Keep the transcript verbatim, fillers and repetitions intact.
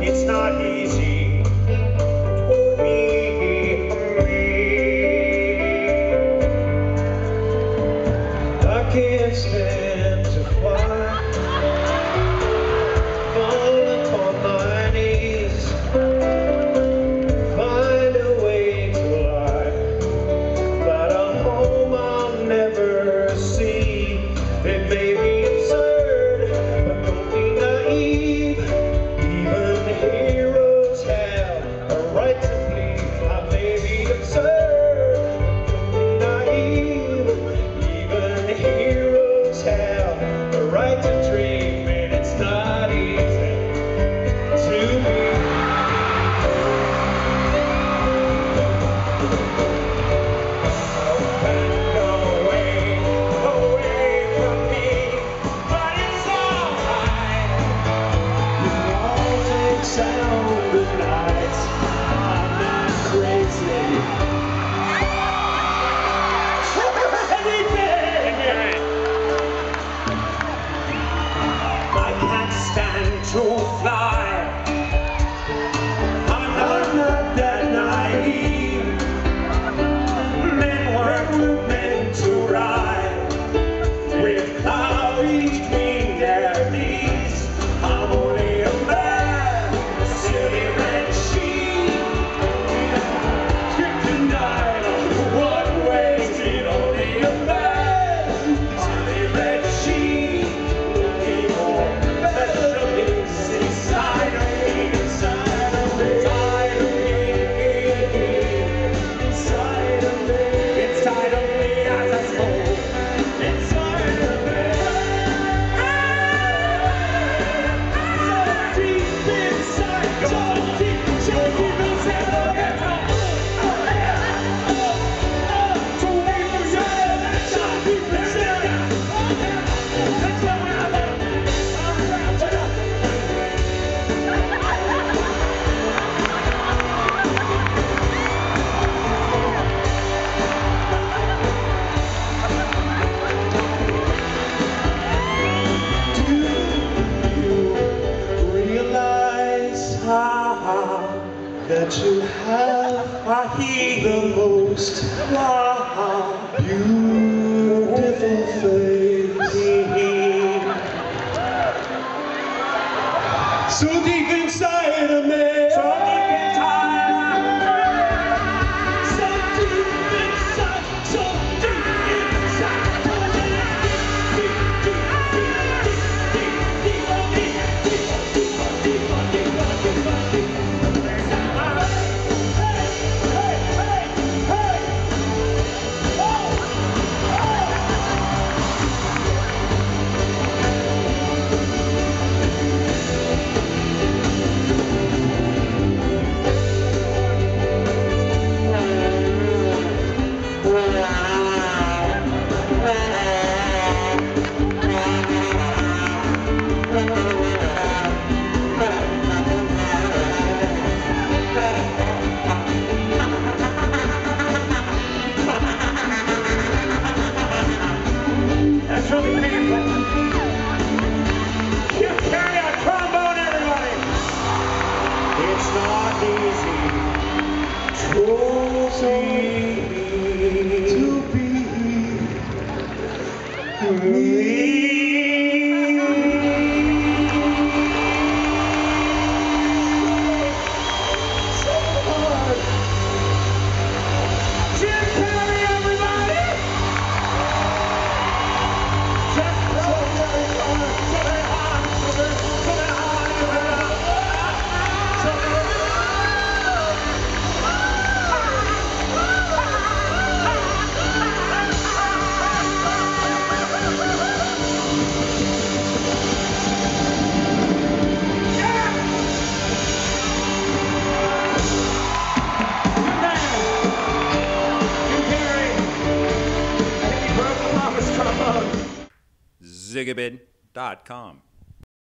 It's not easy to be free. I can't stand to fly, fall upon my knees, find a way to lie, but a home I'll never see. It may be absurd, but don't be naive. Even heroes have a right to bleed. I may be absurd, but don't be naive. Even heroes have a right to dream, and it's not easy to be. Sound good night, I'm not crazy. Anything. I can't stand to fly. I'm not, I'm not that naive. Men weren't meant to ride with cloudy between their knees. I'm only a man. That you have I hear the most wow, beautiful face, so deep inside of me, so deep inside, so deep inside, so deep inside, deep, deep, deep, deep, deep, deep, deep, deep, deep, deep, deep, deep, deep. That's really painful. Give Carrey a trombone, everybody. It's not easy to be, to be me. So hard. Jim Carrey, everybody. Zigabid dot com